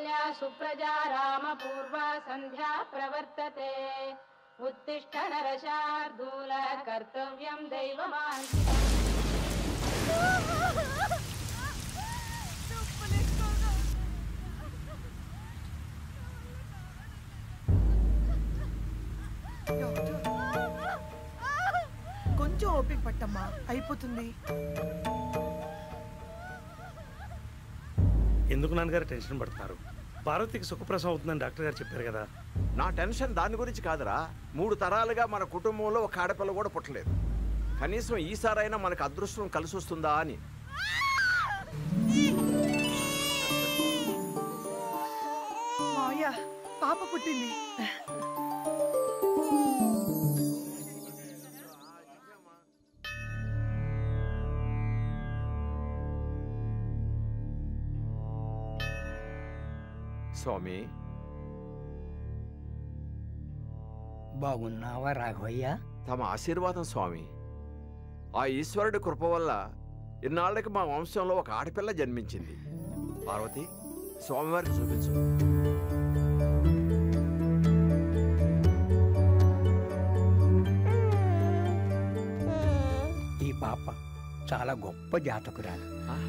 कौसल्या सुप्रजा रामपूर्वा संध्या प्रवर्तते उत्तिष्ठ नरशार्दूल कर्तव्यं दैवमान्तिकम् కొంచెం ఓపిక పట్టమ్మా, అయిపోతుంది. ఎందుకు నాన్నగారు టెన్షన్ పడుతున్నారు? పార్వతికి సుఖప్రసవం అవుతుందని డాక్టర్ గారు చెప్పారు కదా. నా టెన్షన్ దాని గురించి కాదురా. 3 తరాలుగా మన కుటుంబంలో ఒక ఆడపిల్ల కూడా పుట్టలేదు. కనీసం ఈసారైనా మనకు అదృష్టం కలిసి వస్తుందా అని. మావయ్య, పాప పుట్టింది. స్వామి, బాగున్నావా రాఘవయ్య? తమ ఆశీర్వాదం స్వామి. ఆ ఈశ్వరుడి కృప వల్ల ఇన్నాళ్ళకి మా వంశంలో ఒక ఆడపిల్ల జన్మించింది. పార్వతి, స్వామివారికి చూపించు. ఈ పాప చాలా గొప్ప జాతకురాలు.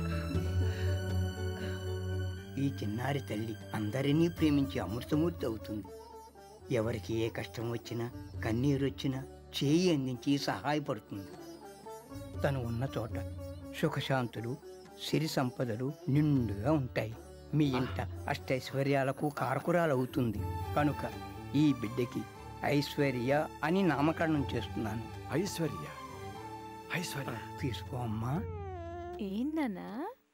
ఈ చిన్నారి తల్లి అందరినీ ప్రేమించి అమృతమూర్తి అవుతుంది. ఎవరికి ఏ కష్టం వచ్చినా, కన్నీరు వచ్చినా చేయి అందించి సహాయపడుతుంది. తను ఉన్న చోట సుఖశాంతులు, సిరి సంపదలు నిండుగా ఉంటాయి. మీ ఇంట అష్టైశ్వర్యాలకు కారకురాలు అవుతుంది. కనుక ఈ బిడ్డకి ఐశ్వర్య అని నామకరణం చేస్తున్నాను. ఐశ్వర్య, ఐశ్వర్య తీసుకో అమ్మా. ఏందన్నా?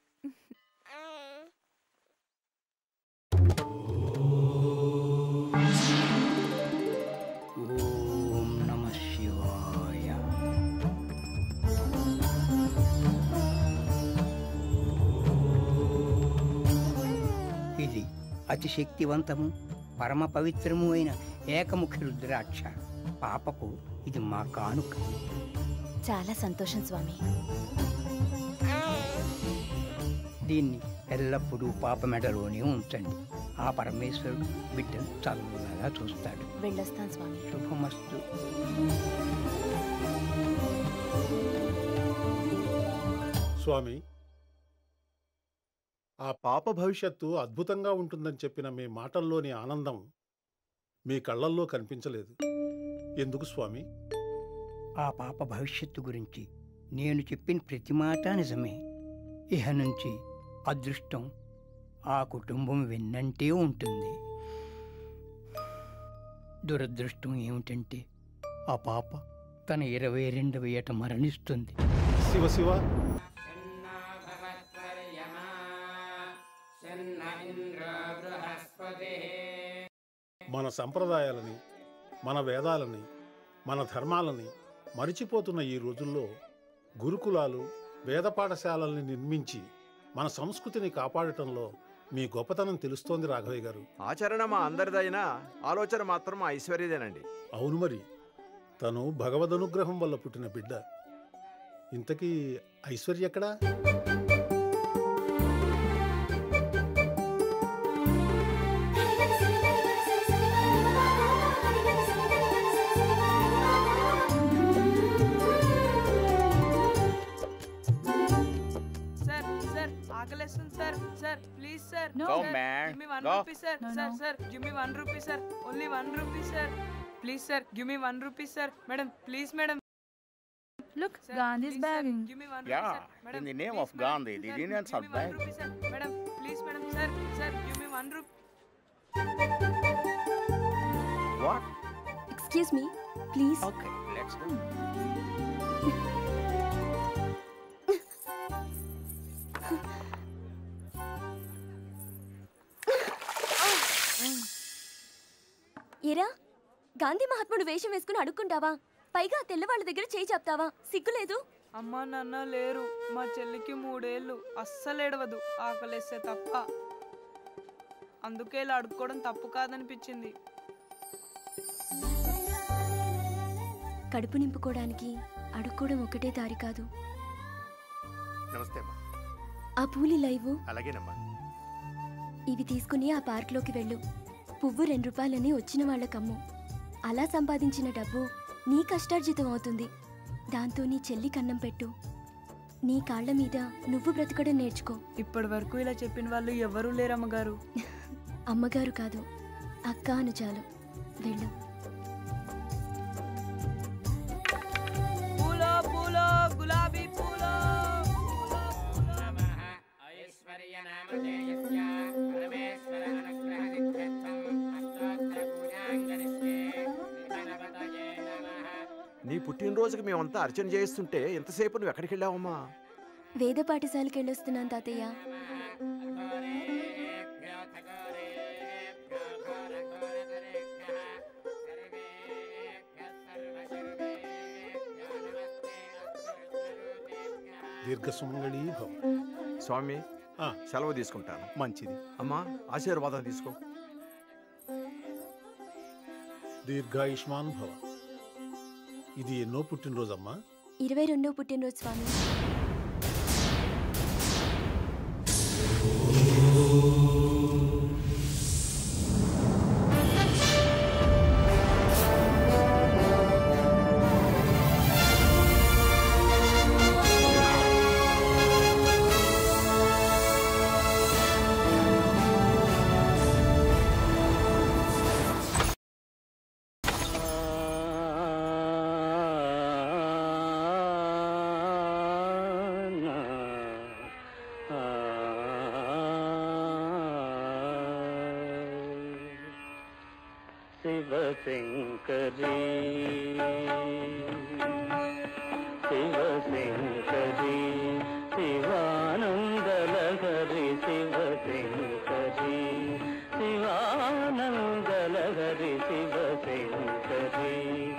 ఓం నమః శివాయ. ఇది అతి శక్తివంతము, పరమ పవిత్రము అయిన ఏకముఖి రుద్రాక్ష. పాపకు ఇది మా కానుక. చాలా సంతోషం స్వామి. దీన్ని ఎల్లప్పుడూ పాప మెడలోనే ఉంచండి. ఆ పరమేశ్వరుడు బిడ్డను చల్లగా చూస్తాడు. వెళ్ళొస్తాను స్వామి. శుభమస్తు. స్వామి, ఆ పాప భవిష్యత్తు అద్భుతంగా ఉంటుందని చెప్పిన మీ మాటల్లోని ఆనందం మీ కళ్ళల్లో కనిపించలేదు. ఎందుకు స్వామి? ఆ పాప భవిష్యత్తు గురించి నేను చెప్పిన ప్రతి మాట నిజమే. ఇహ నుంచి అదృష్టం ఆ కుటుంబం వెన్నంటే ఉంటుంది. దురదృష్టం ఏమిటంటే ఆ పాప తన 22వ ఏట మరణిస్తుంది. శివ శివ. మన సంప్రదాయాలని, మన వేదాలని, మన ధర్మాలని మరిచిపోతున్న ఈ రోజుల్లో గురుకులాలు, వేద పాఠశాలల్ని నిర్మించి మన సంస్కృతిని కాపాడటంలో మీ గొప్పతనం తెలుస్తోంది రాఘవయ్య గారు. ఆచరణ మా అందరిదైనా ఆలోచన మాత్రం మా ఐశ్వర్యదేనండి. అవును మరి, తను భగవదనుగ్రహం వల్ల పుట్టిన బిడ్డ. ఇంతకీ ఐశ్వర్య ఎక్కడా? Sir, please sir. No. Go sir. man. Give me 1 rupee sir. No, sir, no. sir. Give me 1 rupee sir. Only 1 rupee sir. Please sir. Give me 1 rupee sir. Madam, please madam. Look, Sir, Gandhi's please, begging. Sir. Give me 1 rupee Yeah, sir. Madam, in the name please, of Gandhi, madam. the Sir, Indians give are me 1 begging. rupee sir. Madam, please madam. Sir, sir. Give me 1 rupee. What? Excuse me, please. Okay, let's go. ఏరా, గాంధీ మహాత్ముడు వేషం వేసుకుని అడుక్కుంటావా? పైగా తెల్లవాళ్ళ దగ్గర చేయి చెప్తావా? సిగ్గులేదు? అమ్మా నాన్న లేరు. మా చెల్లికి 3 ఏళ్ళు. అస్సలు ఏడవదు, ఆకలేస్తే తప్ప. అందుకే ఇలా అడుక్కోవడం తప్పు కాదనిపించింది. కడుపు నింపుకోవడానికి అడుక్కోవడం ఒకటే దారి కాదు. నమస్తే అమ్మా. ఆ పూలి లైవ్. అలాగేనమ్మా. ఇవి తీసుకుని ఆ పార్క్లోకి వెళ్ళు. పువ్వు 2 రూపాయలని వచ్చిన వాళ్ళకమ్ము. అలా సంపాదించిన డబ్బు నీ కష్టార్జితం అవుతుంది. దాంతో నీ చెల్లి కన్నం పెట్టు. నీ కాళ్ళ మీద నువ్వు బ్రతకడం నేర్చుకో. ఇప్పటి వరకు ఇలా చెప్పిన వాళ్ళు ఎవరూ లేరు అమ్మగారు. అమ్మగారు కాదు, అక్క అను చాలు. వెళ్ళు. పూలో పూలో గులాబీ పూలో. నీ పుట్టినరోజుకి మేమంతా అర్చన చేస్తుంటే ఎంతసేపు నువ్వు ఎక్కడికి వెళ్ళావమ్మా? వేద పాఠశాలకు వెళ్ళొస్తున్నాను తాతయ్య. దీర్ఘసుమంగళీ భవ. స్వామి సెలవు తీసుకుంటాను. మంచిది. అమ్మా ఆశీర్వాదం తీసుకో. దీర్ఘాయుష్మాన్ భవ. ఇది ఎన్నో పుట్టినరోజమ్మా? 22వ పుట్టినరోజు స్వామి. శివశంకరీ శివశంకరీ శివానందలహరి శివశంకరీ శివానందలహరి శివశంకరీ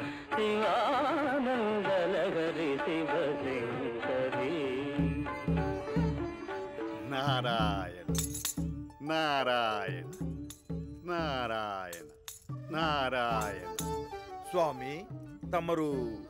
శివానందలహరి శివశంకరీ. నారాయణ నారాయణ నారాయణ నారాయణ. స్వామి తమరు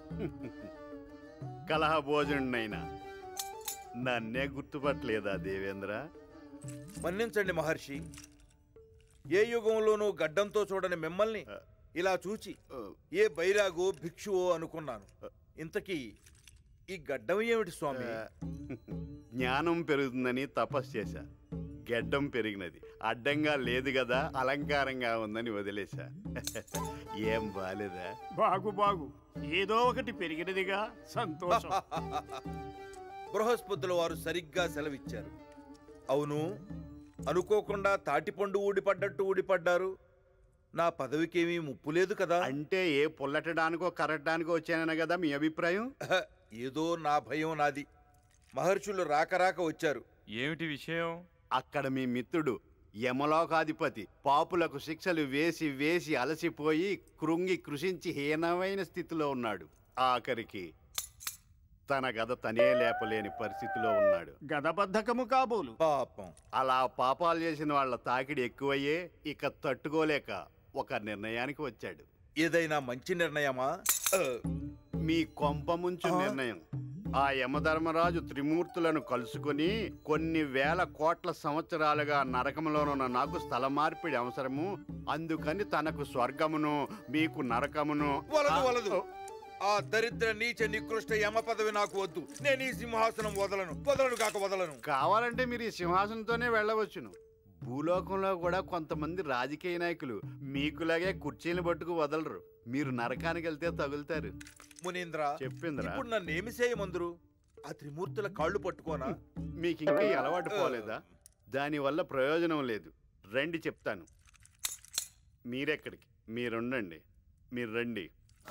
కలహ భోజనుడైనా నన్నే గుర్తుపట్టలేదా దేవేంద్ర? మన్నించండి మహర్షి. ఏ యుగంలోనూ గడ్డంతో చూడని మిమ్మల్ని ఇలా చూచి ఏ బైరాగో భిక్షువో అనుకున్నాను. ఇంతకీ ఈ గడ్డం ఏమిటి స్వామి? జ్ఞానం పెరుగుతుందని తపస్సు చేశా. గెడ్డం పెరిగినది. అడ్డంగా లేదు కదా, అలంకారంగా ఉందని వదిలేశా. ఏం బాలేదా? బాగు ఏదో ఒకటి పెరిగినదిగా సంతోషం. బృహస్పతుల వారు సరిగ్గా సెలవిచ్చారు. అవును, అనుకోకుండా తాటిపండు ఊడిపడ్డట్టు ఊడిపడ్డారు. నా పదవికేమీ ముప్పు లేదు కదా? అంటే ఏ పొల్లటడానికో కరగడానికో వచ్చానన్న కదా మీ అభిప్రాయం? ఏదో నా భయం నాది. మహర్షులు రాక వచ్చారు. ఏమిటి విషయం? అక్కడ మీ మిత్రుడు యమలోకాధిపతి పాపులకు శిక్షలు వేసి వేసి అలసిపోయి కృంగి కృషించి హీనమైన స్థితిలో ఉన్నాడు. ఆఖరికి తన గద తనే లేపలేని పరిస్థితిలో ఉన్నాడు. గదబద్ధకము కాబోలు. పాపం. అలా పాపాలు చేసిన వాళ్ళ తాకిడి ఎక్కువయ్యే ఇక తట్టుకోలేక ఒక నిర్ణయానికి వచ్చాడు. ఏదైనా మంచి నిర్ణయమా? మీ కొంప ముంచు నిర్ణయం. ఆ యమధర్మరాజు త్రిమూర్తులను కలుసుకొని కొన్ని వేల కోట్ల సంవత్సరాలుగా నరకములోనున్న నాకు స్థల మార్పిడి అవసరము, అందుకని తనకు స్వర్గమును మీకు నరకమును. వలదు. ఆ దరిద్ర నీచ నికృష్ట యమ పదవి నాకు వద్దు. నేను ఈ సింహాసనం వదలను. కావాలంటే మీరు ఈ సింహాసనంతోనే వెళ్ళవచ్చును. భూలోకంలో కూడా కొంతమంది రాజకీయ నాయకులు మీకులాగే కుర్చీని పట్టుకు వదలరు. మీరు నరకానికి వెళ్తే తగులుతారు. మునీంద్ర చెప్పిందిరా. ఇప్పుడు నన్ను ఏమి చేయమందురు? ఆ త్రిమూర్తుల కాళ్ళు పట్టుకోనా? మీకు ఇంకా అలవాటు పోలేదా? దానివల్ల ప్రయోజనం లేదు. రండి చెప్తాను. మీరెక్కడికి? మీరుండండి. మీరు రండి.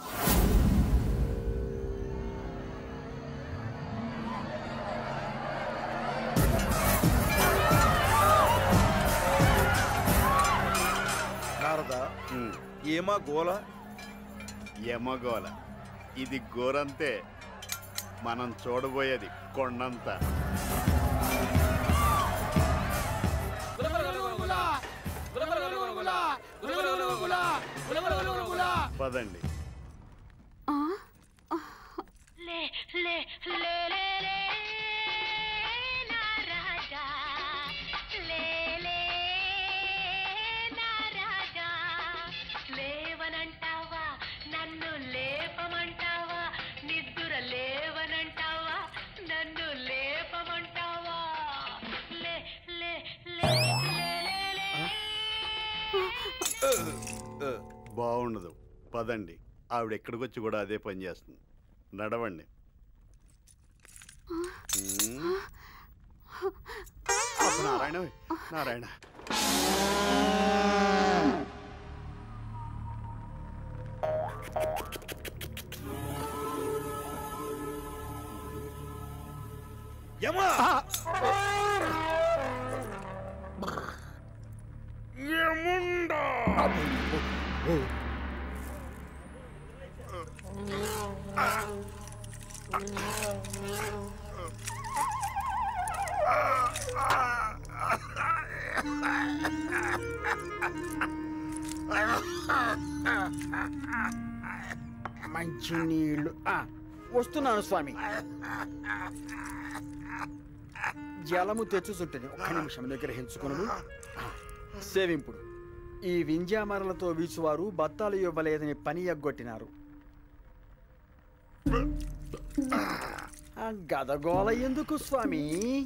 నారదా, ఏమా గోల? యమగోల. ఇది గోరంతే. మనం చూడబోయేది కొండంత. పదండి. బాగుండదు, పదండి. ఆవిడ ఎక్కడికి వచ్చి కూడా అదే పని చేస్తుంది. నడవండి. నారాయణ నారాయణ. యమా యముండా మంచి నీళ్ళు వస్తున్నాను స్వామి. జలము తెచ్చుచుంటేనే ఒక్క నిమిషం నిగ్రహించుకును. సేవింపుడు ఈ వింజామరలతో వీచువారు బత్తాలు ఇవ్వలేదని పని ఎగ్గొట్టినారు. గదగోళ ఎందుకు స్వామి?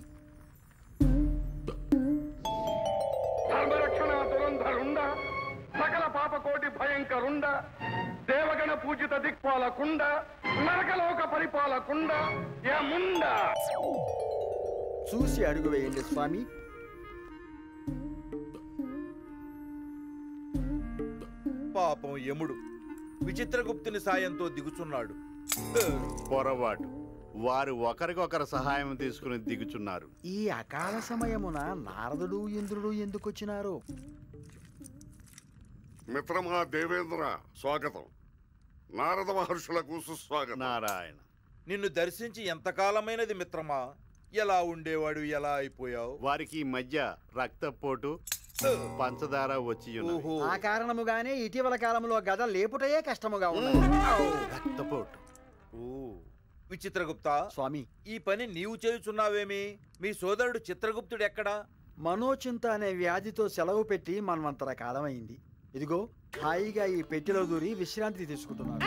ధర్మరక్షణ దురంధరుండ, సకల పాపకోటి భయంకరుండ, దేవగణ పూజిత దిక్పాలకుండ, నరకలోక పరిపాలకుండ, యముండ. చూసి అడుగు వేయండి స్వామి. పాపం యముడు విచిత్రగుప్తుని సాయంతో దిగుచున్నాడు. పొరపాటు, వారు ఒకరికొకరు సహాయం తీసుకుని దిగుచున్నారు. ఈ అకాల సమయమున నారదుడు ఇంద్రుడు ఎందుకు వచ్చినారు? మిత్రమా దేవేంద్ర, స్వాగతం. నారద మహర్షులకు సుస్వాగతం. నారాయణ. నిన్ను దర్శించి ఎంతకాలమైనది మిత్రమా? ఎలా ఉండేవాడు, ఎలా అయిపోయావు? వారికి ఈ మధ్య రక్తపోటు, పంచదార వచ్చి ఆ కారణముగానే ఇటీవల కాలంలో గద లేపుటయే కష్టముగా ఉన్నది. రక్తపోటు. విచిత్రగుప్త స్వామి, ఈ పని నీవు చేయుచున్నావేమి? మీ సోదరుడు చిత్రగుప్తుడు ఎక్కడా? మనోచింత అనే వ్యాధితో సెలవు పెట్టి మనమంతర కాలమైంది. ఇదిగో హాయిగా ఈ పెట్టెలో దూరి విశ్రాంతి తీసుకుంటున్నాడు.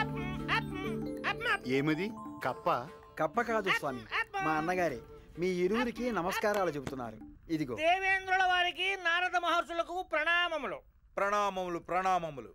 ఏమిది? కప్ప? కప్ప కాదు స్వామి, మా అన్నగారే. మీ ఇరువురికి నమస్కారాలు చెబుతున్నారు. ఇదిగో. దేవేంద్రుల వారికి నారద మహర్షులకు ప్రణామములు. ప్రణామములు ప్రణామములు.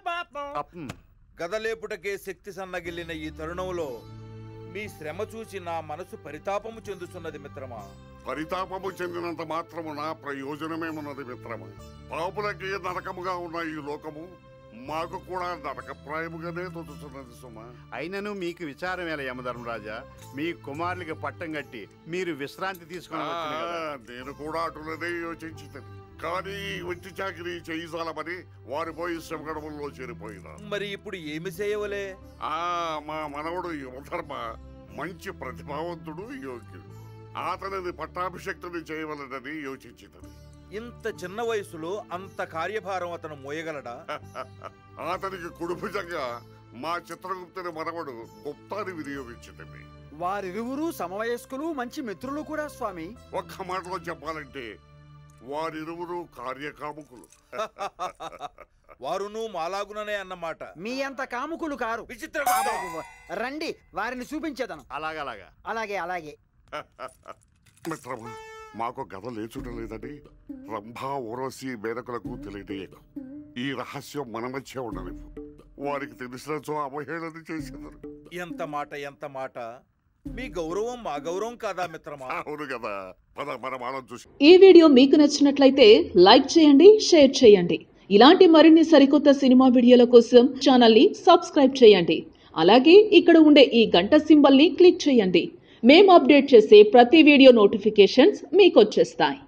గదలేపుటకే శక్తి సన్నగిల్లిన ఈ తరుణంలో మీ శ్రమ చూసి నా మనసు పరితాపము చెందుతున్నది మిత్రమా. పరితాపము చెందినంత మాత్రమున ప్రయోజనమేమున్నది మిత్రమా? పాపులకి నరకముగా ఉన్న ఈ లోకము మాకు కూడా నరకప్రాయముగానే తోచుతున్నది సుమా. అయినను మీకు విచారం ఎలా యమధర్మరాజా? మీ కుమారులకి పట్టం కట్టి మీరు విశ్రాంతి తీసుకుని నేను కూడా అటులనే యోచించింది. కానీ ఒంటి చాకిరి చేయిసాలమని వారు పోయి శ్రమగడముల్లో చేరిపోయినా. మరి ఇప్పుడు ఏమి చేయవలే? మా మనవడు యమధర్మ మంచి ప్రతిభావంతుడు, యోగ్యుడు. అతనిని పట్టాభిషక్తుని చేయవలనని యోచించింది. ఇంత చిన్న వయసులో అంత కార్యభారం అతను మోయగలడా? అతనికి కుడుభుజంగా మా చిత్రగుప్తుని మనవడు గుప్తాన్ని వినియోగించింది. వారిరువురు సమవయస్కులు, మంచి మిత్రులు కూడా స్వామి. ఒక్క మాటలో చెప్పాలంటే వారిరువురు కార్యకాముకులు. వారును మాలాగుననే అన్నమాట. మీ అంత కాముకులు కారు. రండి, వారిని చూపించేదను. అలాగలాగా. అలాగే అలాగే. మిత్రమా, మాకు గద లేచుటలేదని రంభా ఓరసి మేనకులకు తెలియజేయకు. ఈ రహస్యం మన మధ్య ఉండనివ్వు. వారికి తెలిసినచో అవహేళన చేసేదారు. ఎంత మాట, ఎంత మాట! మీ గౌరవం మా గౌరవం కాదా మిత్రమా? అవును కదా. పద మన మానం చూసి. ఈ వీడియో మీకు నచ్చినట్లయితే లైక్ చేయండి, షేర్ చేయండి. ఇలాంటి మరిన్ని సరికొత్త సినిమా వీడియోల కోసం ఛానల్ ని సబ్స్క్రైబ్ చేయండి. అలాగే ఇక్కడ ఉండే ఈ గంట సింబల్ ని క్లిక్ చేయండి. మేము అప్డేట్ చేసే ప్రతి వీడియో నోటిఫికేషన్స్ మీకు వచ్చేస్తాయి.